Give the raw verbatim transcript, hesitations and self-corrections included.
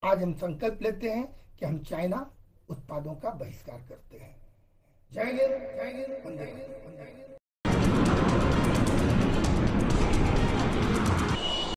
आज हम संकल्प लेते हैं कि हम चाइना उत्पादों का बहिष्कार करते हैं। जय हिंद, जय हिंद, वंदे मातरम।